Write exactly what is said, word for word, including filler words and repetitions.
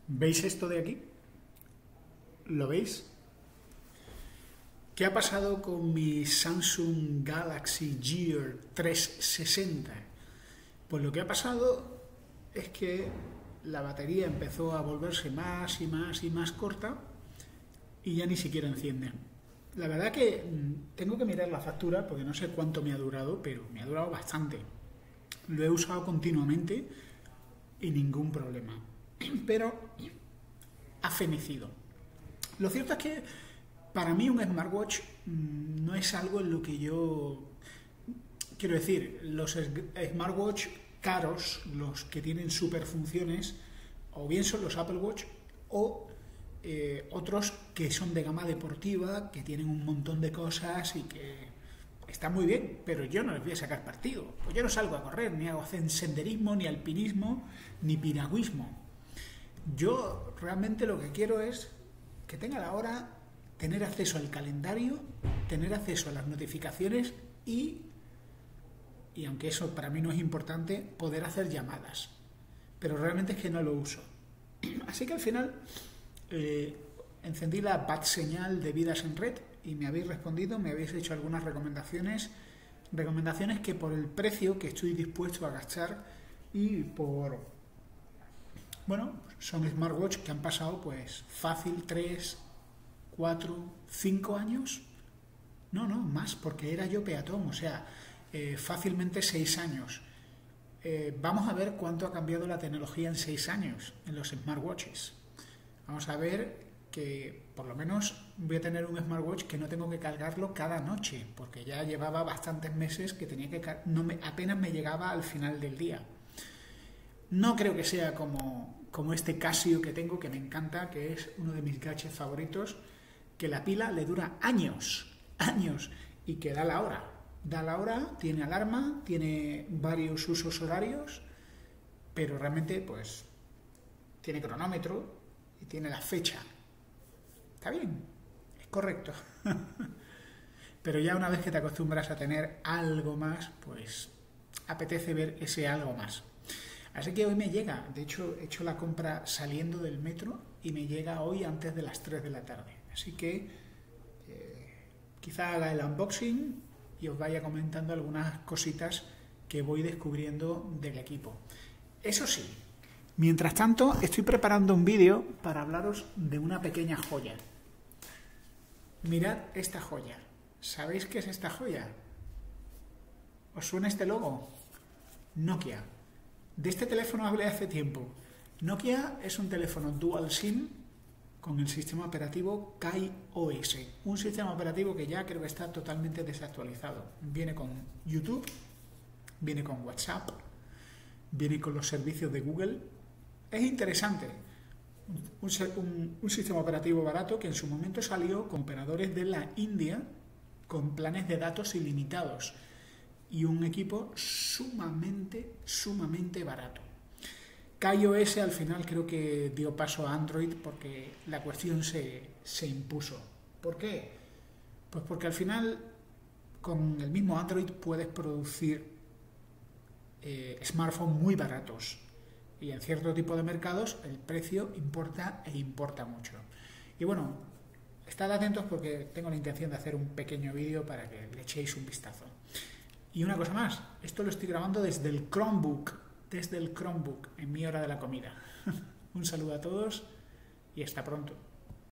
¿Veis esto de aquí? ¿Lo veis? ¿Qué ha pasado con mi Samsung Galaxy Gear trescientos sesenta? Pues lo que ha pasado es que la batería empezó a volverse más y más y más corta y ya ni siquiera enciende. La verdad que tengo que mirar la factura porque no sé cuánto me ha durado, pero me ha durado bastante. Lo he usado continuamente y ningún problema. Pero ha fenecido. Lo cierto es que para mí un smartwatch no es algo en lo que yo... Quiero decir, los smartwatch caros, los que tienen super funciones, o bien son los Apple Watch o eh, otros que son de gama deportiva, que tienen un montón de cosas y que están muy bien, pero yo no les voy a sacar partido. Pues yo no salgo a correr, ni hago senderismo, ni alpinismo, ni piragüismo. Yo realmente lo que quiero es que tenga la hora, tener acceso al calendario, tener acceso a las notificaciones y, y aunque eso para mí no es importante, poder hacer llamadas. Pero realmente es que no lo uso. Así que al final eh, encendí la bat señal de Vidas en Red y me habéis respondido, me habéis hecho algunas recomendaciones, recomendaciones que por el precio que estoy dispuesto a gastar y por... Bueno, son smartwatch que han pasado pues fácil tres, cuatro, cinco años. No, no, más, porque era yo peatón, o sea, eh, fácilmente seis años. Eh, vamos a ver cuánto ha cambiado la tecnología en seis años en los smartwatches. Vamos a ver que por lo menos voy a tener un smartwatch que no tengo que cargarlo cada noche, porque ya llevaba bastantes meses que tenía que no me, apenas me llegaba al final del día. No creo que sea como, como este Casio que tengo, que me encanta, que es uno de mis gadgets favoritos, que la pila le dura años, años, y que da la hora. Da la hora, tiene alarma, tiene varios usos horarios, pero realmente pues tiene cronómetro y tiene la fecha. Está bien, es correcto. Pero ya una vez que te acostumbras a tener algo más, pues apetece ver ese algo más. Así que hoy me llega, de hecho he hecho la compra saliendo del metro y me llega hoy antes de las tres de la tarde. Así que eh, quizá haga el unboxing y os vaya comentando algunas cositas que voy descubriendo del equipo. Eso sí, mientras tanto estoy preparando un vídeo para hablaros de una pequeña joya. Mirad esta joya. ¿Sabéis qué es esta joya? ¿Os suena este logo? Nokia. De este teléfono hablé hace tiempo. Nokia es un teléfono dual SIM con el sistema operativo KaiOS, un sistema operativo que ya creo que está totalmente desactualizado. Viene con YouTube, viene con WhatsApp, viene con los servicios de Google. Es interesante, un, un, un sistema operativo barato que en su momento salió con operadores de la India con planes de datos ilimitados y un equipo sumamente, sumamente barato. KaiOS al final creo que dio paso a Android porque la cuestión se, se impuso. ¿Por qué? Pues porque al final con el mismo Android puedes producir eh, smartphones muy baratos y en cierto tipo de mercados el precio importa e importa mucho. Y bueno, estad atentos porque tengo la intención de hacer un pequeño vídeo para que le echéis un vistazo. Y una cosa más, esto lo estoy grabando desde el Chromebook, desde el Chromebook, en mi hora de la comida. Un saludo a todos y hasta pronto.